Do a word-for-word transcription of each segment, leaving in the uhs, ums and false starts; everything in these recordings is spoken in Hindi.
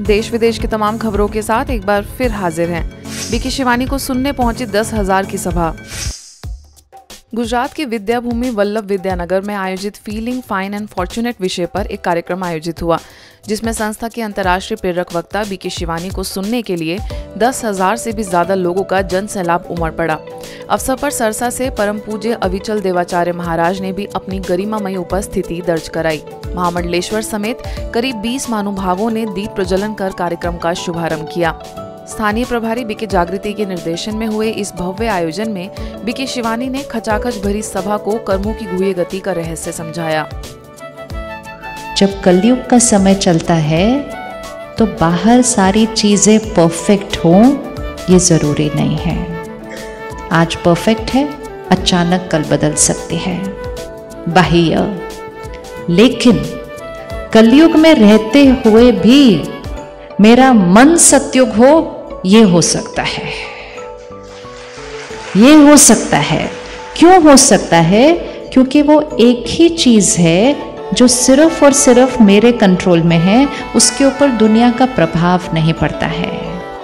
देश विदेश की तमाम खबरों के साथ एक बार फिर हाजिर हैं। बीके शिवानी को सुनने पहुंची दस हजार की सभा। गुजरात की विद्या भूमि वल्लभ विद्यानगर में आयोजित फीलिंग फाइन एंड फॉर्चुनेट विषय पर एक कार्यक्रम आयोजित हुआ, जिसमें संस्था के अंतर्राष्ट्रीय प्रेरक वक्ता बीके शिवानी को सुनने के लिए दस हजार से भी ज्यादा लोगों का जन सैलाब उमड़ पड़ा। अवसर पर सरसा से परम पूज्य अविचल देवाचार्य महाराज ने भी अपनी गरिमामयी उपस्थिति दर्ज कराई। महामंडलेश्वर समेत करीब बीस महानुभावों ने दीप प्रज्वलन कर कार्यक्रम का शुभारंभ किया। स्थानीय प्रभारी बीके जागृति के निर्देशन में हुए इस भव्य आयोजन में बीके शिवानी ने खचाखच भरी सभा को कर्मों की गुह्य गति का रहस्य समझाया। जब कलयुग का समय चलता है तो बाहर सारी चीजें परफेक्ट हों ये जरूरी नहीं है। आज परफेक्ट है, अचानक कल बदल सकती है बाह्य, लेकिन कलयुग में रहते हुए भी मेरा मन सत्युग हो, ये हो सकता है। ये हो सकता है। क्यों हो सकता है? क्योंकि वो एक ही चीज है जो सिर्फ और सिर्फ मेरे कंट्रोल में है, उसके ऊपर दुनिया का प्रभाव नहीं पड़ता है।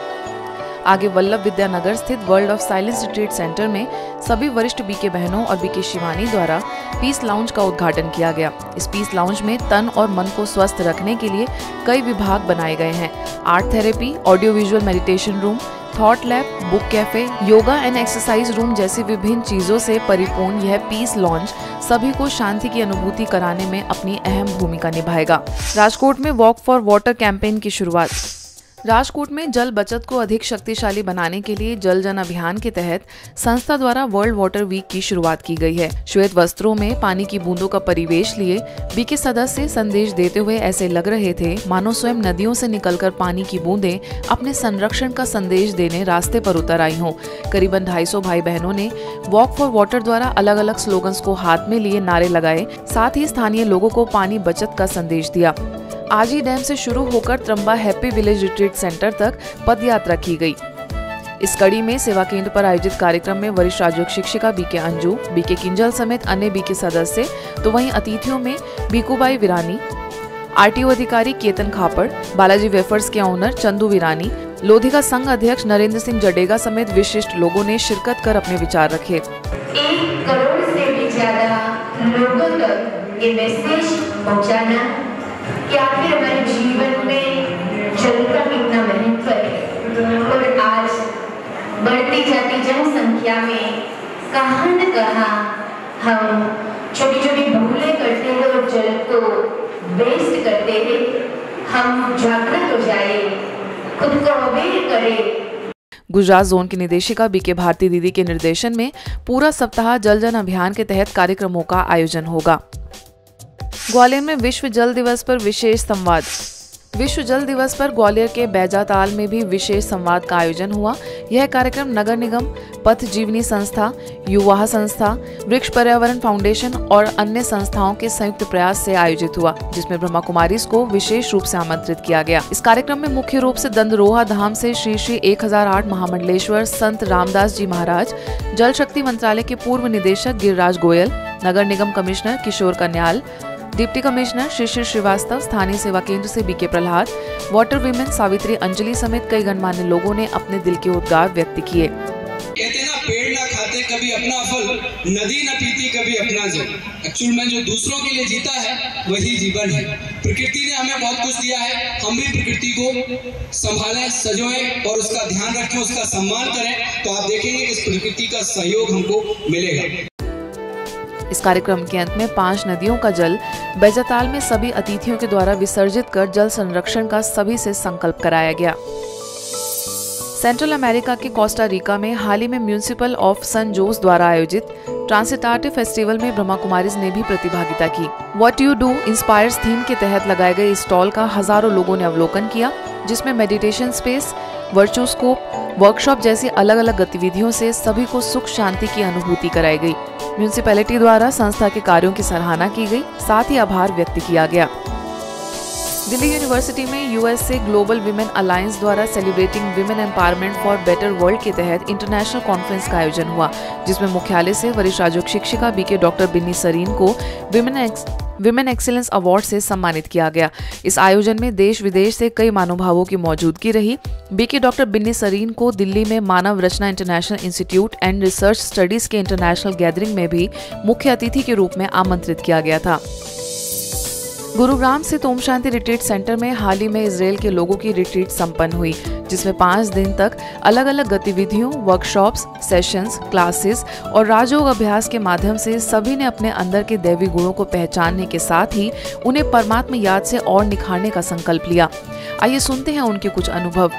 आगे वल्लभ विद्यानगर स्थित world of silence retreat centre में सभी वरिष्ठ बीके बहनों और बीके शिवानी द्वारा पीस लाउंज का उद्घाटन किया गया। इस पीस लाउंज में तन और मन को स्वस्थ रखने के लिए कई विभाग बनाए गए हैं। Art therapy, audio visual meditation room, thought lab, book cafe, yoga and exercise room जैसी विभिन्न चीजों से परिपूर्ण यह पीस लॉन्च सभी को शांति की अनुभूति कराने में अपनी अहम भूमिका निभाएगा। राजकोट में वॉक फॉर वाटर कैंपेन की शुरुआत। राजकोट में जल बचत को अधिक शक्तिशाली बनाने के लिए जल जन अभियान के तहत संस्था द्वारा वर्ल्ड वाटर वीक की शुरुआत की गई है। श्वेत वस्त्रों में पानी की बूंदों का परिवेश लिए बीके सदस्य संदेश देते हुए ऐसे लग रहे थे मानो स्वयं नदियों से निकलकर पानी की बूंदें अपने संरक्षण का संदेश देने रास्ते पर उतर आई हों। करीबन ढाई सौ भाई बहनों ने वॉक फॉर वाटर द्वारा अलग अलग स्लोगन्स को हाथ में लिए नारे लगाए, साथ ही स्थानीय लोगों को पानी बचत का संदेश दिया। आजी डैम से शुरू होकर Tramba happy village retreat centre तक पद यात्रा की गई। इस कड़ी में सेवा केंद्र पर आयोजित कार्यक्रम में वरिष्ठ राजयोग शिक्षिका बीके अंजू, बीके किंजल समेत अन्य बीके सदस्य, तो वहीं अतिथियों में बीकूबाई विरानी, आरटीओ अधिकारी केतन खापड़, बालाजी वेफर्स के ओनर चंदू विरानी, लोधिका संघ अध्यक्ष नरेंद्र सिंह जडेगा समेत विशिष्ट लोगों ने शिरकत कर अपने विचार रखे। एक करोड़ से भी ज्यादा लोगों तक ये मैसेज पहुंचाना कि आखिर हमारे जीवन में जल का कितना महत्व है, और आज बढ़ती जाती जनसंख्या में कहाँ न कहाँ हम छोटी छोटी भूलें करते हैं और जल को वेस्ट करते हैं। हम जागृत हो जाए, खुद को अवेयर करें। गुजरात जोन की निदेशिका बीके भारती दीदी के निर्देशन में पूरा सप्ताह जल जन अभियान के तहत कार्यक्रमों का आयोजन होगा। ग्वालियर में विश्व जल दिवस पर विशेष संवाद। विश्व जल दिवस पर ग्वालियर के बैजाताल में भी विशेष संवाद का आयोजन हुआ। यह कार्यक्रम नगर निगम, पथ जीवनी संस्था, युवा संस्था, वृक्ष पर्यावरण फाउंडेशन और अन्य संस्थाओं के संयुक्त प्रयास से आयोजित हुआ, जिसमें ब्रह्मा कुमारीज को विशेष रूप से आमंत्रित किया गया। इस कार्यक्रम में मुख्य रूप से दंदरोहा धाम से श्री श्री एक हजार आठ महामंडलेश्वर संत रामदास जी महाराज, जल शक्ति मंत्रालय के पूर्व निदेशक गिरिराज गोयल, नगर निगम commissioner Kishor Kanyal, deputy commissioner Shishir Srivastava, स्थानीय सेवा केंद्र से BK Prahlad, water women Savitri Anjali समेत कई गणमान्य लोगों ने अपने दिल के उद्गार व्यक्त किए। कहते ना, पेड़ ना खाते कभी अपना फल, नदी न पीती कभी अपना जल। एक्चुअल में जो दूसरों के लिए जीता है वही जीवन है। प्रकृति ने हमें बहुत कुछ दिया है, हम भी प्रकृति को संभालें, सजोएं और उसका ध्यान रखें, उसका सम्मान करें, तो आप देखेंगे इस प्रकृति का सहयोग हमको मिलेगा। इस कार्यक्रम के अंत में पांच नदियों का जल बैजाताल में सभी अतिथियों के द्वारा विसर्जित कर जल संरक्षण का सभी से संकल्प कराया गया। सेंट्रल अमेरिका के कोस्टा रिका में हाल ही में म्यूनिसिपल ऑफ सन जोस द्वारा आयोजित ट्रांसिटार्टिव फेस्टिवल में ब्रह्मा कुमारीज ने भी प्रतिभागिता की। What you do inspires theme के तहत लगाए गए स्टॉल का हजारों लोगों ने अवलोकन किया, जिसमें meditation space, virtual scope, workshop जैसी अलग अलग गतिविधियों से सभी को सुख शांति की अनुभूति कराई गई। म्यूनिसिपैलिटी द्वारा संस्था के कार्यों की सराहना की गई, साथ ही आभार व्यक्त किया गया। दिल्ली यूनिवर्सिटी में यूएसए ग्लोबल विमेन अलायंस द्वारा celebrating women empowerment for better world के तहत इंटरनेशनल कॉन्फ्रेंस का आयोजन हुआ, जिसमें मुख्यालय से वरिष्ठ राजयोग शिक्षिका बीके डॉक्टर बिन्नी सरीन को women ex women excellence award से सम्मानित किया गया। इस आयोजन में देश विदेश से कई महानुभावों की मौजूदगी रही। बीके डॉक्टर बिन्नी सरीन को दिल्ली में Manav Rachna international institute and research studies के इंटरनेशनल गैदरिंग में भी मुख्य अतिथि के रूप में आमंत्रित किया गया था। गुरुग्राम स्थित ओम शांति रिट्रीट सेंटर में हाल ही में इजराइल के लोगों की रिट्रीट संपन्न हुई, जिसमें पाँच दिन तक अलग अलग गतिविधियों, वर्कशॉप्स, सेशंस, क्लासेस और राजयोग अभ्यास के माध्यम से सभी ने अपने अंदर के दैवी गुणों को पहचानने के साथ ही उन्हें परमात्मा याद से और निखारने का संकल्प लिया। आइए सुनते हैं उनके कुछ अनुभव।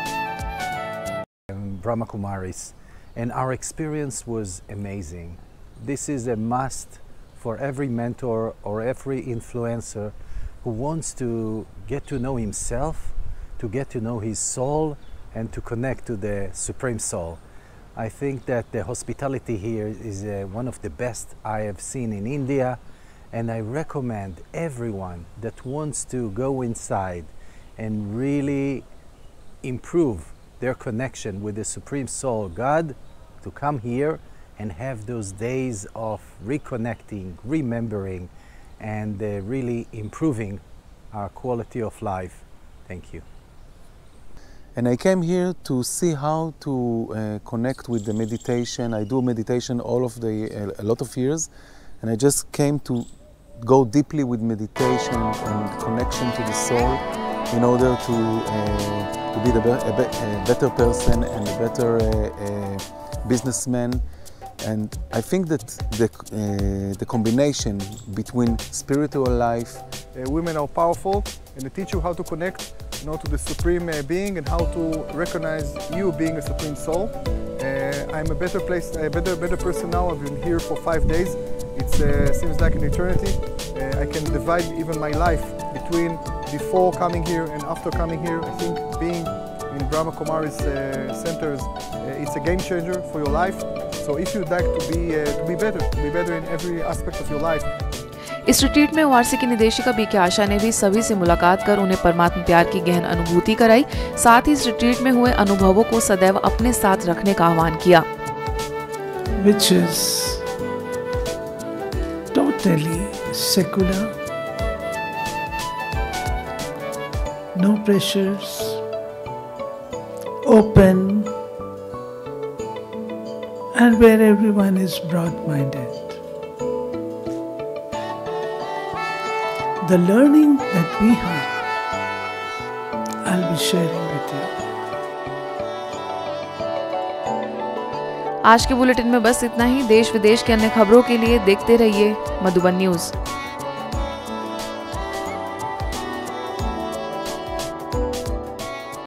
Brahma Kumaris, and our experience was amazing. This is a must for every mentor or every influencer who wants to get to know himself, to get to know his soul, and to connect to the Supreme Soul. I think that the hospitality here is uh, one of the best I have seen in India, and I recommend everyone that wants to go inside and really improve their connection with the Supreme Soul, God, to come here and have those days of reconnecting, remembering, and uh, really improving our quality of life. Thank you. And I came here to see how to uh, connect with the meditation. I do meditation all of the uh, a lot of years, and I just came to go deeply with meditation and connection to the soul in order to uh, to be the be a, be a better person and a better uh, uh, businessman. And I think that the, uh, the combination between spiritual life. Uh, women are powerful, and they teach you how to connect, you know, to the Supreme uh, Being and how to recognize you being a Supreme Soul. Uh, I'm a better place, a better, better person now. I've been here for five days. It uh, seems like an eternity. Uh, I can divide even my life between before coming here and after coming here. I think being in Brahma Kumaris uh, centers, uh, it's a game changer for your life. So if you'd like to be uh, to be better, to be better in every aspect of your life. इस रिट्रीट में ओआरसी की निदेशिका बीके आशा ने भी सभी से मुलाकात कर उन्हें परमात्मा प्यार की गहन अनुभूति कराई। साथ ही इस रिट्रीट में हुए अनुभवों को सदैव अपने साथ रखने का आह्वान किया। Which is totally secular, no pressures, open, and where everyone is broad-minded. The learning that we have, I'll be sharing with you. आज के बुलेटिन में बस इतना ही। देश विदेश के अन्य खबरों के लिए देखते रहिए मधुबन न्यूज।